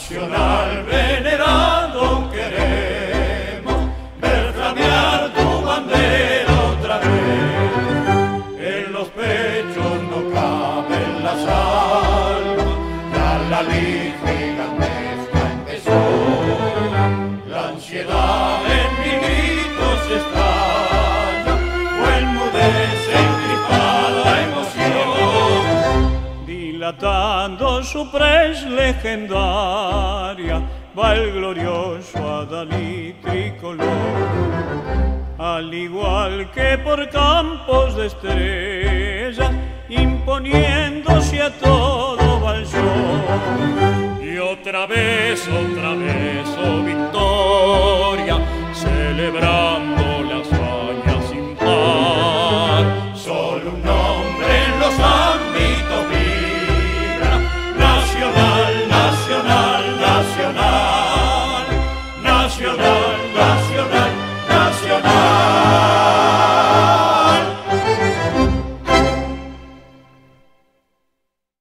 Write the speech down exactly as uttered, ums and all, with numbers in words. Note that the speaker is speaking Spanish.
nacional venerado, queremos ver flamear tu bandera otra vez. En los pechos no caben las almas, ya la lid gigantesca empezó. La ansiedad en mi grito se estalla, o enmudece encrispada emoción. Dilatando su pres legendaria, va el glorioso Adalid tricolor. Al igual que por campos de estrella, imponiéndose a todo Valsón. Y otra vez, otra vez